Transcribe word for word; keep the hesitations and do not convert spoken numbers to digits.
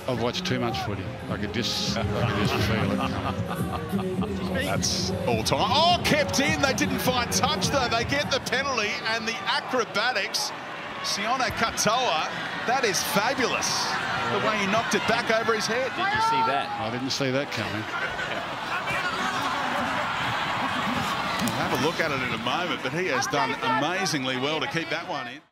I've watched too much footy. I could just, I could just feel it coming. That's all time. Oh, kept in. They didn't find touch, though. They get the penalty and the acrobatics. Sione Katoa, that is fabulous. The way he knocked it back over his head. Did you see that? I didn't see that coming. We'll have a look at it in a moment, but he has done amazingly well to keep that one in.